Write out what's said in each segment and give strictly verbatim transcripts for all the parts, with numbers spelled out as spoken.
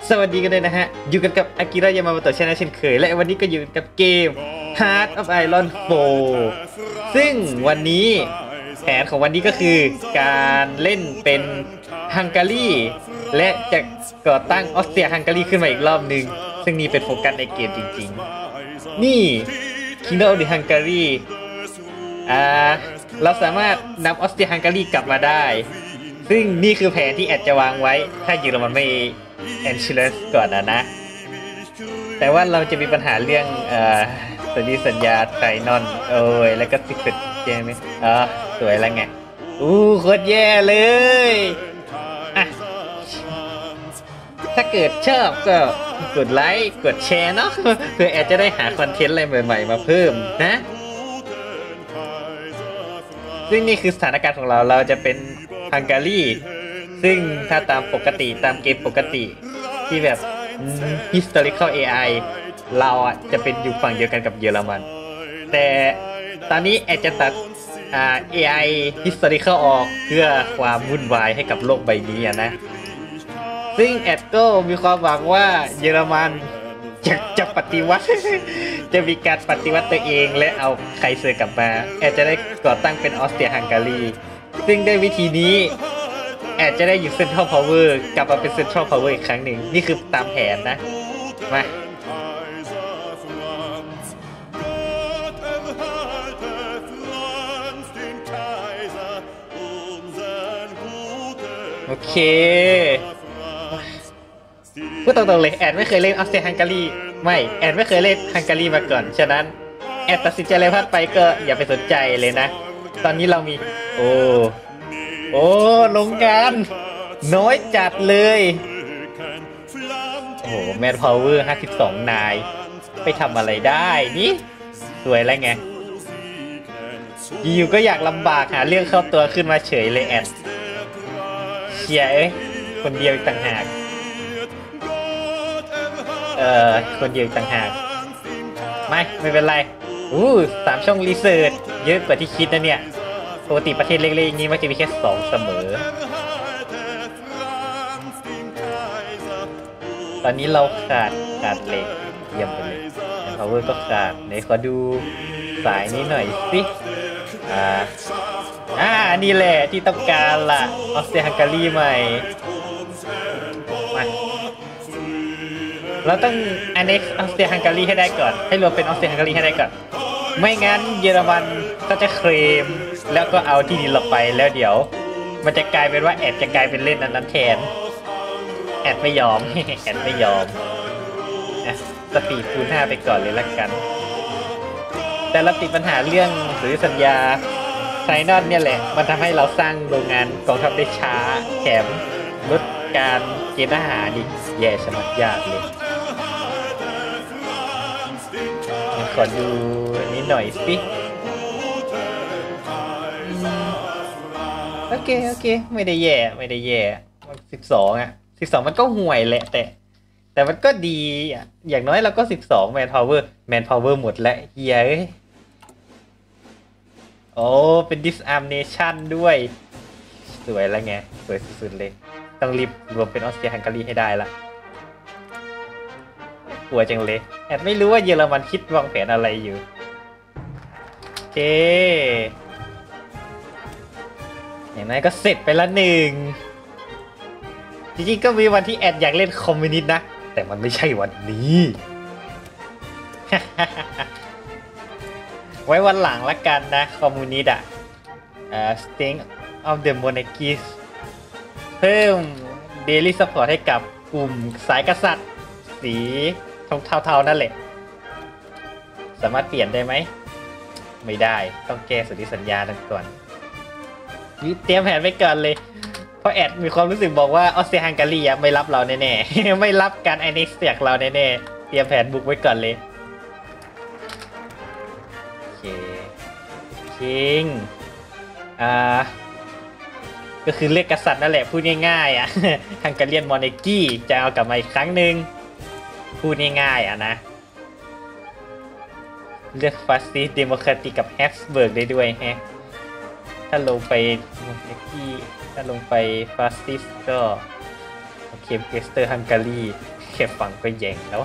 สวัสดีกันเลยนะฮะอยู่กันกับอากิระยามาโมโตะชนะเช่นเคยและวันนี้ก็อยู่กับเกม Heart of Iron โฟร์ ซึ่งวันนี้แผนของวันนี้ก็คือการเล่นเป็นฮังการีและจะก่อตั้งออสเตรียฮังการีขึ้นมาอีกรอบหนึ่งซึ่งนี่เป็นโฟกัสในเกมจริงๆนี่ Kingdom of the Hungary อ่าเราสามารถนำออสเตรียฮังการีกลับมาได้ซึ่งนี่คือแผนที่แอดจะวางไว้ถ้าเยอรมันไม่แอนชิเลสก่อนนะนะแต่ว่าเราจะมีปัญหาเรื่องเอ่อสัญญาสัญญาไทนอนโอ้ยแล้วก็สิกเกิดเกมนี้อ๋อสวยแล้วไงอู้โคตรแย่เลยอ่ะถ้าเกิดชอบก็กดไลค์กดแชร์เนาะเพื่อแอดจะได้หาคอนเทนต์อะไรใหม่ๆมาเพิ่มนะซึ่งนี่คือสถานการณ์ของเราเราจะเป็นฮังการีซึ่งถ้าตามปกติตามเกมปกติที่แบบ historical เอ ไอ เราอ่ะจะเป็นอยู่ฝั่งเดียวกันกับเยอรมันแต่ตอนนี้แอดจะตัดอ่า เอ ไอ historical ออกเพื่อความวุ่นวายให้กับโลกใบนี้อ่ะนะซึ่งแอดก็มีความหวังว่าเยอรมันจะจะปฏิวัติ จะมีการปฏิวัติตัวเองและเอาไคเซอร์กลับมาแอดจะได้ก่อตั้งเป็นออสเตรียฮังการีซึ่งด้วยวิธีนี้แอดจะได้อยู่เซ็นทรัลพาวเวอร์กลับมาเป็นเซ็นทรัลพาวเวอร์อีกครั้งหนึ่งนี่คือตามแผนนะมาโอเคพูดตรงๆเลยแอดไม่เคยเล่นออสเตรียฮังการีไม่แอดไม่เคยเล่นฮังการีมาก่อนฉะนั้นแอดตัดสินใจอะไรพลาดไปก็อย่าไปสนใจเลยนะตอนนี้เรามีโอ้โอ้ลงงานน้อยจัดเลยโอ้โหแมนพาวเวอร์ห้าสิบสองนายไปทำอะไรได้นี่สวยแล้วไงอยู่ก็อยากลำบากหาเรื่องเข้าตัวขึ้นมาเฉยเลยแอดเชียร์เอ้ยคนเดียวต่างหากเอ่อคนเดียวต่างหากไม่ไม่เป็นไรอู้สามช่องรีเสิร์ชเยอะกว่าที่คิดนะเนี่ยปกติประเทศเล็กๆอย่างนี้มันจะมีแค่สองเสมอตอนนี้เราขาดขาดเหล็กเยี่ยมไปเลยแต่ power ก็ขาดไหนขอดูสายนี้หน่อยสิอ่าอ่านี่แหละที่ต้องการล่ะออสเตรียฮังการีใหม่มาเราต้องอันนี้ออสเตรียฮังการีให้ได้ก่อนให้รวมเป็นออสเตรียฮังการีให้ได้ก่อนไม่งั้นเยอรมันก็จะเคลมแล้วก็เอาที่ดินเราไปแล้วเดี๋ยวมันจะกลายเป็นว่าแอดจะกลายเป็นเล่นอันนั้นแทนแอดไม่ยอม แอดไม่ยอมอ่ะสปีดคูณห้าไปก่อนเลยละกันแต่เราติดปัญหาเรื่องหรือสัญญาไซนอนเนี่ยแหละมันทำให้เราสร้างโรงงานกองทัพได้ช้าแถมลดการเกณฑ์ทหารอีกแย่ชะมัดยากเลยขอดูอันนี้หน่อยสิโอเคโอเคไม่ได้แย่ไม่ได้แย่สิบสองอ่ะสิบสองมันก็ห่วยแหละแต่แต่มันก็ดีอ่ะอย่างน้อยเราก็สิบสองแมนพาวเวอร์แมนพาวเวอร์หมดแล้วเฮียเอ้ยโอ้เป็นดิสอาร์มเนชั่นด้วยสวยแล้วไงสวยสุดๆเลยต้องรีบรวมเป็นออสเตรียฮังการีให้ได้ละกลัวจังเลยแอดไม่รู้ว่าเยอรมันคิดวางแผนอะไรอยู่โอเคอย่างนั้นก็เสร็จไปละหนึ่งจริงๆก็มีวันที่แอดอยากเล่นคอมมิวนิสต์นะแต่มันไม่ใช่วันนี้ ไว้วันหลังละกันนะคอมมิวนิสต์อ่ะเอ่อ Strength of the Monarchies เพิ่ม Daily Support ให้กับกลุ่มสายกษัตริย์สีเทาๆนั่นแหละสามารถเปลี่ยนได้ไหมไม่ได้ต้องแก้สนธิสัญญาดังก่อนเตรียมแผนไว้ก่อนเลยเพราะแอดมีความรู้สึกบอกว่าออสเตรียฮังการีไม่รับเราแน่ๆ ไม่รับการไอเน็กซ์จากเราแน่ๆเตรียมแผนบุกไว้ก่อนเลยโอเคคิงอ่าก็คือเรียกกษัตริย์นั่นแหละพูดง่ายๆอ่ะ ฮังการีมอนารคีจะเอากลับมาอีกครั้งหนึ่งพูดง่ายๆอ่ะนะเลือกฟาสซิสเดโมแครติกกับแฮปส์เบิร์กได้ด้วยแฮะถ้าลงไปมอนารคีถ้าลงไปฟาสซิสก็โอเคเกสเตอร์ฮังการีค่ฟังก็แย่งแล้ว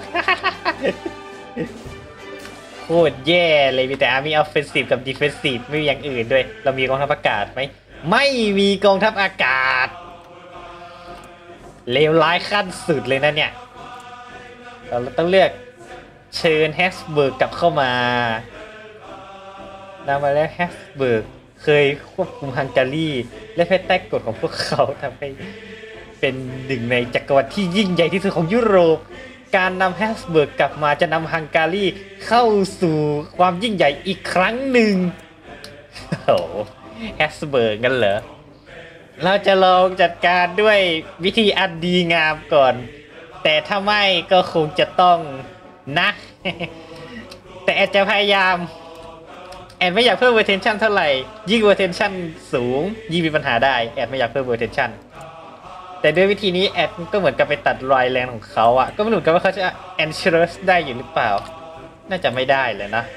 โคตรแย่เลยมีแต่ Army Offensive กับ Defensive ไม่มีอย่างอื่นด้วยเรามีกองทัพอากาศไหมไม่มีกองทัพอากาศเลวร้ายขั้นสุดเลยนะเนี่ยเราต้องเลือกเชิญแฮสเบิร์กกลับเข้ามานำมาแล้วแฮสเบิร์กเคยควบคุมฮังการีและภายใต้กฎของพวกเขาทำให้เป็นหนึ่งในจักรวรรดิที่ยิ่งใหญ่ที่สุดของยุโรปการนำแฮสเบิร์กกลับมาจะนำฮังการีเข้าสู่ความยิ่งใหญ่อีกครั้งหนึ่งโอ้แฮสเบิร์กกันเหรอเราจะลองจัดการด้วยวิธีอันดีงามก่อนแต่ถ้าไม่ก็คงจะต้องนะ แต่แอดจะพยายามแอดไม่อยากเพิ่มเวอร์เทนชั่นเท่าไหร่ยิ่งเวอร์เทนชั่นสูงยิ่งมีปัญหาได้แอดไม่อยากเพิ่มเวอร์เทนชั่นแต่ด้วยวิธีนี้แอดก็เหมือนกับไปตัดรอยแรงของเขาอ่ะก็ไม่รู้กันว่าเขาจะแอนเชอร์สได้อยู่หรือเปล่าน่าจะไม่ได้เลยนะ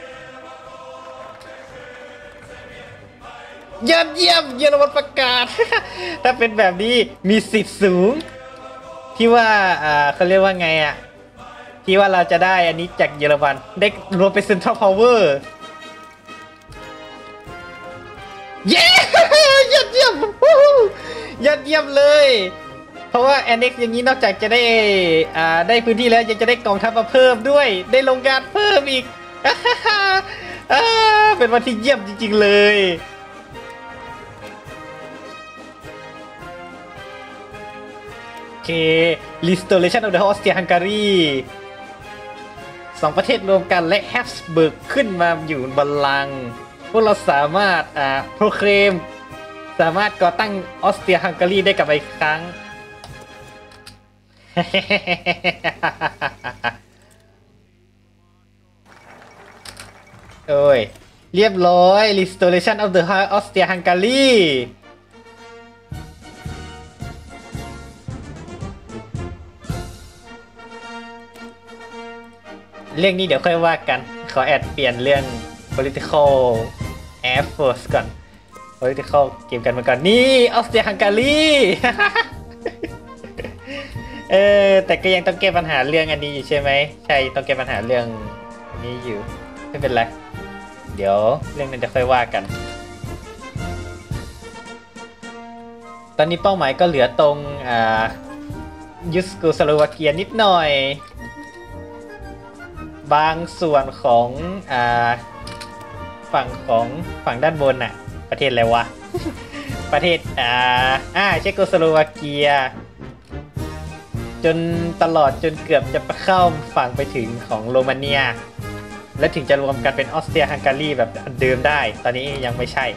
ยอดเยี่ยมเยอรมันประกาศ ถ้าเป็นแบบนี้มีสิทธิ์สูงที่ว่าอ่าเขาเรียกว่าไงอ่ะที่ว่าเราจะได้อันนี้จากเยอรมันได้รวมเป็นเซ็นทรัลพาวเวอร์เย้ยอดเยี่ยมยอดเยี่ยมเลยเพราะว่าแอนเน็กอย่างนี้นอกจากจะได้อ่าได้พื้นที่แล้วยังจะได้กองทัพมาเพิ่มด้วยได้โรงงานเพิ่มอีก เป็นวันที่เยี่ยมจริงๆเลยโอเค Restoration of the Austria-Hungary สองประเทศรวมกันและแฮปสเบิร์กขึ้นมาอยู่บัลลังก์พวกเราสามารถอ่าโปรเคลมสามารถก่อตั้งออสเตรียฮังการีได้กลับมาอีกครั้ง โอ้ยเรียบร้อย Restoration of the Austria-Hungary เรื่องนี้เดี๋ยวค่อยว่ากันขอแอดเปลี่ยนเรื่อง political air force ก่อน political เกมกันมาก่อนนี่ออสเตรียฮังการี เออแต่ก็ยังต้องแก้ปัญหาเรื่องอันนี้อยู่ใช่ไหมใช่ต้องแก้ปัญหาเรื่องอันนี้อยู่ไม่เป็นไรเดี๋ยวเรื่องนั้นจะค่อยว่ากันตอนนี้เป้าหมายก็เหลือตรงอ่ายูสโกสโลวาเกียนิดหน่อยบางส่วนของอ่าฝั่งของฝั่งด้านบนน่ะประเทศอะไรวะ ประเทศอ่าอ่าเชโกสโลวาเกียจนตลอดจนเกือบจะเข้าฝั่งไปถึงของโรมาเนียและถึงจะรวมกันเป็นออสเตรียฮังการีแบบเดิมได้ตอนนี้ยังไม่ใช่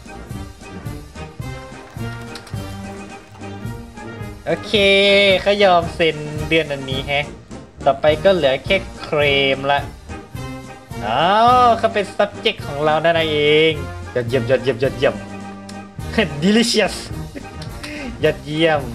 โอเคเขายอมเซ็นเดือนอันนี้แฮะต่อไปก็เหลือแค่เครมละอ้าวเขาเป็น subject ของเรานั่นเองยอดเยี่ยมยอดเยี่ยมยอดเยี่ยม delicious ยอดเยี่ยม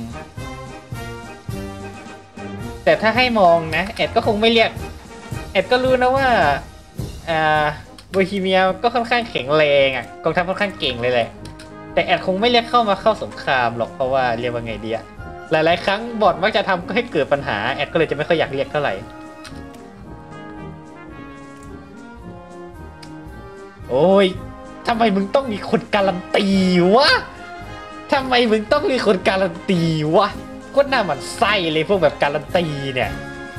แต่ถ้าให้มองนะแอดก็คงไม่เรียกแอดก็รู้นะว่าอ่าโบฮีเมียก็ค่อนข้างแข็งแรงอ่ะกองทัพค่อนข้างเก่งเลยแหละแต่แอดคงไม่เรียกเข้ามาเข้าสงครามหรอกเพราะว่าเรียกว่าไงดีอะหลายๆครั้งบอทมักจะทำก็ให้เกิดปัญหาแอดก็เลยจะไม่ค่อยอยากเรียกเท่าไหร่โอ้ยทำไมมึงต้องมีคนการันตีวะทำไมมึงต้องมีคนการันตีวะโคตรหน้าหมันไส้เลยพวกแบบการันตีเนี่ย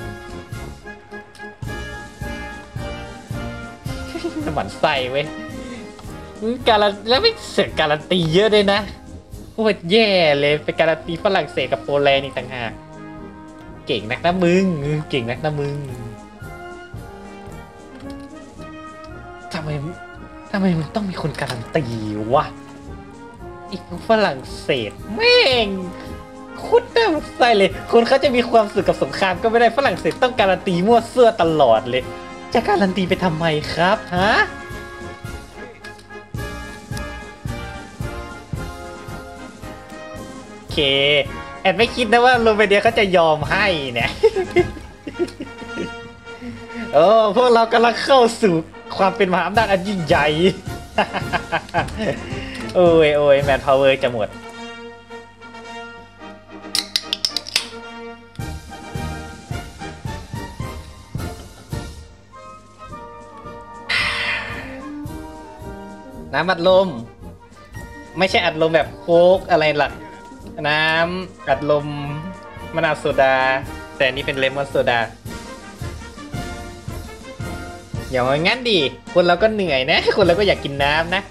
หมันไส้เว้ยการันแล้วไม่เสียการันตีเยอะเลยนะโคตรแย่เลยเป็นการันตีฝรั่งเศสกับโปแลนด์อีกต่างหากเก่งนักนะมึงเก่งนักนะมึงทำไมทำไมมึงต้องมีคนการันตีวะอีกฝรั่งเศสแม่งโคตรน่าหมันไส้เลยคนเขาจะมีความสุขกับสงครามก็ไม่ได้ฝรั่งเศสต้องการันตีมั่วเสื้อตลอดเลยจะการันตีไปทำไมครับฮะโอเคแอดไม่คิดนะว่าโรมาเนียเขาจะยอมให้เนี่ย โอ้พวกเรากำลังเข้าสู่ความเป็นมหาอำนาจอันยิ่งใหญ่ โอ้ยโอ้ยแมนพาวเวอร์จะหมดน้ำอัดลมไม่ใช่อัดลมแบบโค้กอะไรหลักน้ำอัดลมมะนาวโซดาแต่อันนี้เป็นเลมอนโซดาอย่างงั้นดิคนเราก็เหนื่อยนะคนเราก็อยากกินน้ำนะ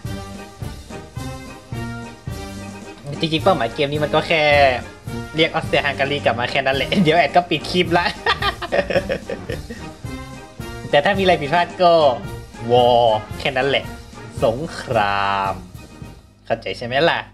จริงๆเป้าหมายเกมนี้มันก็แค่เรียกออสเตรียฮังการีกลับมาแค่นั้นแหละเดี๋ยวแอดก็ปิดคลิปละ แต่ถ้ามีอะไรผิดพลาดก็วอร์แค่นั้นแหละสงครามเข้าใจใช่ไหมล่ะ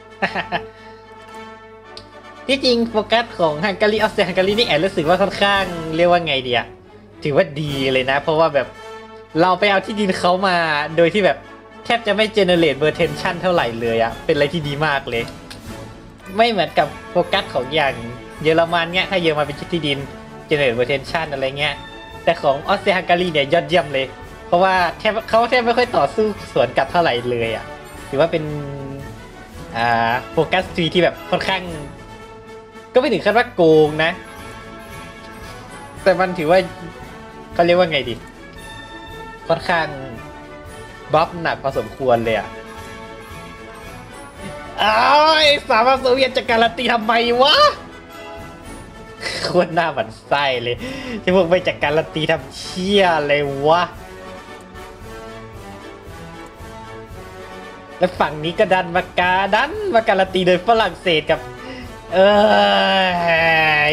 ที่จริงโฟกัสของฮังการีออสเตรียฮังการีนี่แอบรู้สึกว่าค่อนข้างเรียกว่าไงดีอะถือว่าดีเลยนะเพราะว่าแบบเราไปเอาที่ดินเขามาโดยที่แบบแทบจะไม่เจเนเรตเวอร์เทนชั่นเท่าไหร่เลยอะเป็นอะไรที่ดีมากเลยไม่เหมือนกับโฟกัสของอย่างเยอรมันเนี้ยถ้าเยอรมันเป็นที่ดินเจเนเรตเวอร์เทนชั่นอะไรเงี้ยแต่ของออสเตรียฮังการีเนี่ยยอดเยี่ยมเลยเพราะว่าแทบเขาแทบไม่ค่อยต่อสู้สวนกลับเท่าไหร่เลยอะถือว่าเป็นอ่าโฟกัสทรีที่แบบค่อนข้างก็ไม่ถึงขั้นว่าโกงนะแต่มันถือว่าเขาเรียกว่าไงดีค่อนข้างบัฟหนักพอสมควรเลยอ่ะอ้าวสามารถโซเวียตจะการันตีทำไมวะโคตรหน้าหมันไส้เลยที่พวกไม่จัดการันตีทำเชี่ยเลยวะแล้วฝั่งนี้ก็ดันมาการดันมาการันตีโดยฝรั่งเศสกับเออ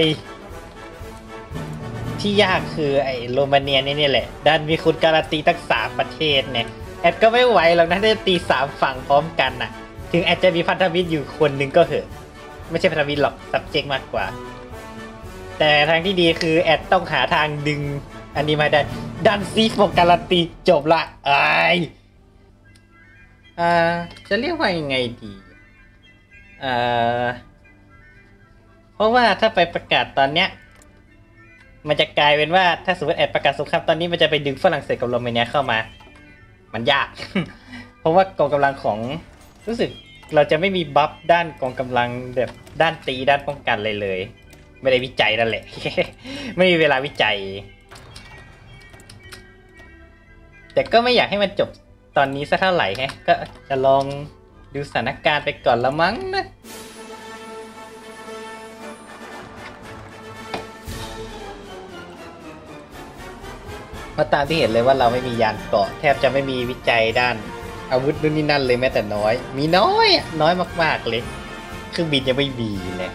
ที่ยากคือไอ้โรมาเนียนี่นี่แหละดันมีคุณการันตีตั้งสามประเทศเนี่ยแอดก็ไม่ไหวหรอกนะได้ตีสามฝั่งพร้อมกันน่ะถึงแอดจะมีพันธมิตรอยู่คนหนึ่งก็เหอะไม่ใช่พันธมิตรหรอก subject มากกว่าแต่ทางที่ดีคือแอดต้องหาทางดึงอันนี้มาได้ดันซีฟการันตีจบละไอ้อ่าจะเรียกว่ายังไงดีอ่าเพราะว่าถ้าไปประกาศตอนเนี้ยมันจะกลายเป็นว่าถ้าสมมติแอดประกาศสงครามตอนนี้มันจะไปดึงฝรั่งเศสกับโรมาเนียเข้ามามันยาก เพราะว่ากองกำลังของรู้สึกเราจะไม่มีบัฟด้านกองกำลังแบบด้านตีด้านป้องกันเลยเลยไม่ได้วิจัยนั่นแหละ ไม่มีเวลาวิจัยแต่ก็ไม่อยากให้มันจบตอนนี้สักเท่าไหร่ฮะก็จะลองดูสถานการณ์ไปก่อนละมั้งนะมาตามที่เห็นเลยว่าเราไม่มียานเกราะแทบจะไม่มีวิจัยด้านอาวุธนู่นนี่นั่นเลยแม้แต่น้อยมีน้อยน้อยมากๆเลยเครื่องบินยังไม่มีเลย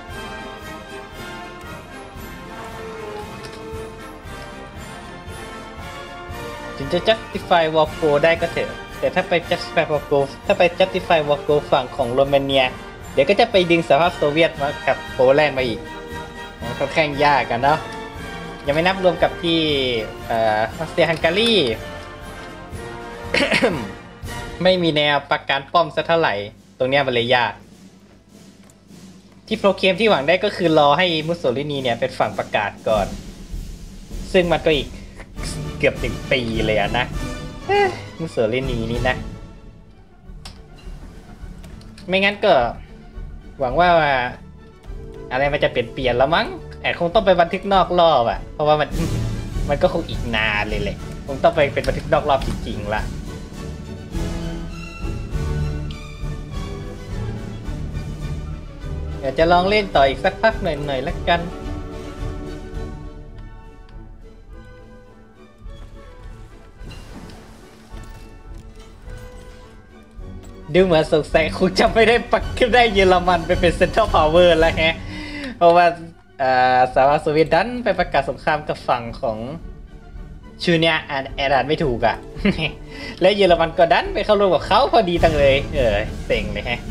ถึงจะ justify war go ได้ก็เถอะแต่ถ้าไป justify war go ถ้าไป justify war go ฝั่งของโรมาเนียเดี๋ยวก็จะไปดึงสหภาพโซเวียตมากับโปแลนด์มาอีกค่อนข้างยากกันเนาะยังไม่นับรวมกับที่ออสเตรียฮังการี ไม่มีแนวประกันป้อมสักเท่าไหร่ตรงเนี้ยมันเลยยากที่โปรเคมที่หวังได้ก็คือรอให้มุสโสลินีเนี่ยเป็นฝั่งประกาศก่อนซึ่งมันก็อีกเกือบหนึ่งปีเลยอะนะมุสโสลินีนี่นะไม่งั้นก็หวังว่าอะไรมันจะเปลี่ยนเปลี่ยนแล้วมั้งแอดคงต้องไปบันทึกนอกรอบอ่ะเพราะว่ามันมันก็คงอีกนานเลยแหละคงต้องไปเป็นบันทึกนอกรอบจริงๆละเดี๋ยวจะลองเล่นต่ออีกสักพักหน่อยๆแล้วกันดูเหมือนสงสัยคงจะไม่ได้ปักขึ้นได้เยอรมันไปเป็นเซ็นทรัลพาวเวอร์แล้วแฮะเพราะว่าสหภาพโซเวียตดันไปประกาศสงครามกับฝั่งของชื่อเนี้ยอ่านแอดอ่านไม่ถูกอ่ะ และเยอรมันก็ดันไปเข้าร่วมกับเขาพอดีตั้งเลยเออเซ็งเลยฮะ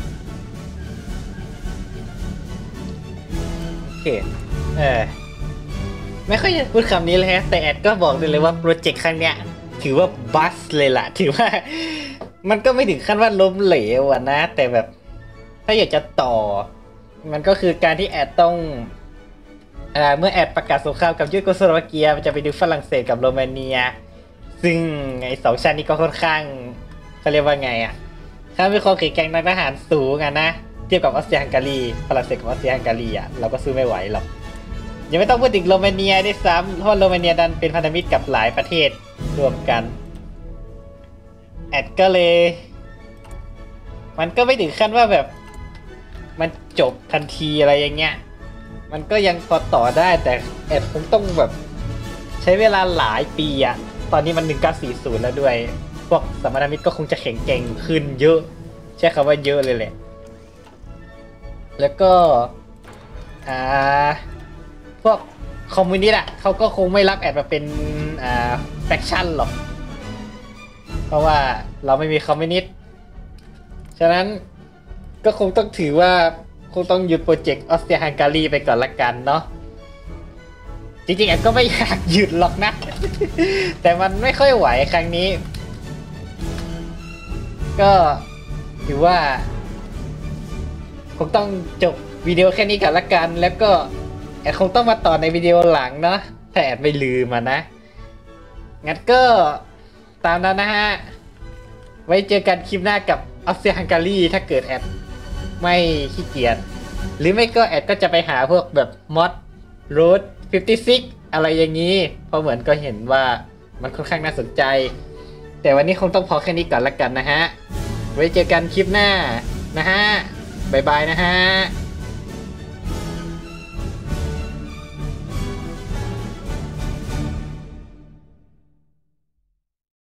โอเคเออไม่ค่อยจะพูดคำนี้เลยฮะแต่แอดก็บอกได้เลยว่าโปรเจกต์ครั้งเนี้ยถือว่าบัสเลยล่ะถือว่ามันก็ไม่ถึงขั้นว่าล้มเหลวอะนะแต่แบบถ้าอยากจะต่อมันก็คือการที่แอดต้องเมื่อแอดประกาศสงครามกับยูโกสลาเวียมันจะไปดูฝรั่งเศสกับโรมาเนียซึ่งไอ้สองชาตินี้ก็ค่อนข้างเขาเรียกว่าไงอ่ะถ้ามีความแข็งแกร่งทางทหารสูงอ่ะนะเทียบกับออสเตรียฮังการีฝรั่งเศสกับออสเตรียฮังการีอ่ะเราก็สู้ไม่ไหวหรอกยังไม่ต้องพูดถึงโรมาเนียด้วยซ้ำเพราะโรมาเนียดันเป็นพันธมิตรกับหลายประเทศรวมกันแอดก็เลยมันก็ไม่ถึงขั้นว่าแบบมันจบทันทีอะไรอย่างเงี้ยมันก็ยังพอต่อได้แต่แอดคงต้องแบบใช้เวลาหลายปีอะตอนนี้มันหนึ่งเก้าสี่ศูนย์แล้วด้วยพวกสมรมิตรก็คงจะแข็งแกร่งขึ้นเยอะใช้คำว่าเยอะเลยแหละแล้วก็อ่าพวกคอมมิวนิสต์อะเขาก็คงไม่รับแอดมาเป็นอ่าแฟคชั่นหรอกเพราะว่าเราไม่มีคอมมิวนิสต์ฉะนั้นก็คงต้องถือว่าคงต้องหยุดโปรเจกต์ออสเตรียฮังการีไปก่อนละกันเนาะจริงๆแอดก็ไม่อยากหยุดหรอกนะ แต่มันไม่ค่อยไหวครั้งนี้ก็ถือว่าคงต้องจบวิดีโอแค่นี้ก่อนละกันแล้วก็แอดคงต้องมาต่อในวิดีโอหลังเนาะถ้าแอดไม่ลืมมานะงั้นก็ตามนั้นนะฮะไว้เจอกันคลิปหน้ากับออสเตรียฮังการีถ้าเกิดแอดไม่ขี้เกียจหรือไม่ก็แอดก็จะไปหาพวกแบบมอดรูทฟิฟตี้ซิกอะไรอย่างนี้เพราะเหมือนก็เห็นว่ามันค่อนข้างน่าสนใจแต่วันนี้คงต้องพอแค่นี้ก่อนละกันนะฮะไว้เจอกันคลิปหน้านะฮะบ๊ายบายนะฮะ